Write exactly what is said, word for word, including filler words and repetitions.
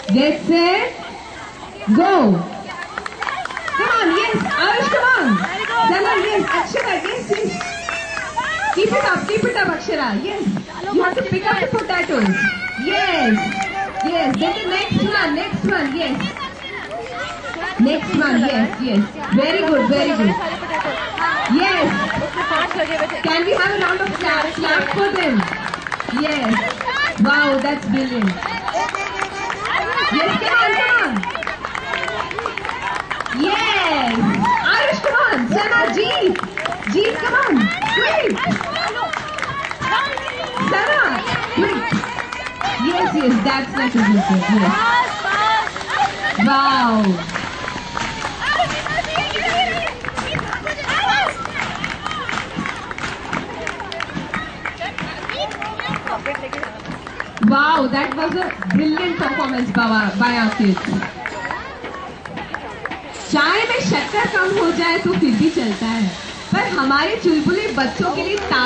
Get set, go. Come on, yes, Ayush, come on. Zana, yes, Akshara, yes, yes. Keep it up, keep it up, Akshara, yes. You have to pick up the potatoes. Yes, yes. Then the next one, next one, yes. Next one, yes, yes. Very good, very good. Yes. Can we have a round of clap, clap for them? Yes. Wow, that's brilliant. Yes, come on, come on. Yes. Ayush, come on. Sana, Jeet. Jeet, come on. Quick. Sana, quick. Yes, yes, that's like a good thing. Yes. Wow. Wow, that was a brilliant performance by, by our kids. चाय में शक्कर कम हो जाए तो फिर भी चलता है, पर हमारे चुलबुले बच्चों के लिए